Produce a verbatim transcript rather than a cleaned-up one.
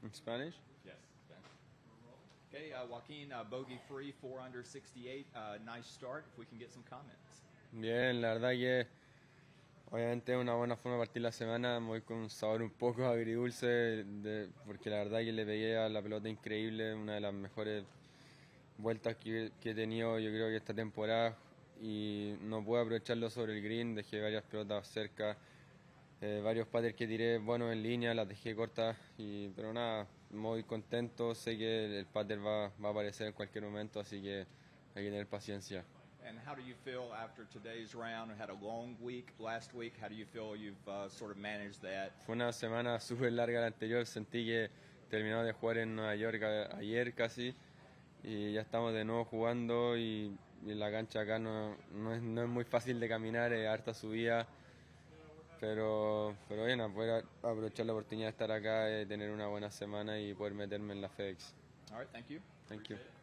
In Spanish? Yes. Okay, uh, Joaquin, uh, bogey free, four under sixty-eight. Uh, nice start. If we can get some comments. Bien, la verdad que obviamente es una buena forma de partir la semana. Me voy con un sabor un poco agridulce de, porque la verdad que le pegué a la pelota increíble, una de las mejores vueltas que, que he tenido yo creo que esta temporada, y no pude aprovecharlo sobre el green. Dejé varias pelotas cerca, eh, varios paddles que tiré buenos en línea, las dejé cortas, y, pero nada, muy contento. Sé que el, el paddle va, va a aparecer en cualquier momento, así que hay que tener paciencia. And how do you feel after today's round? We had a long week last week. How do you feel you've uh, sort of managed that? Fue una semana súper larga la anterior. Sentí que terminamos de jugar en Nueva York a, ayer casi, y ya estamos de nuevo jugando, y, y la cancha acá no, no, es, no es muy fácil de caminar, es harta subida, pero, pero bien, a poder aprovechar la oportunidad de estar acá, de tener una buena semana y poder meterme en la FedEx. All right, thank you. Thank you.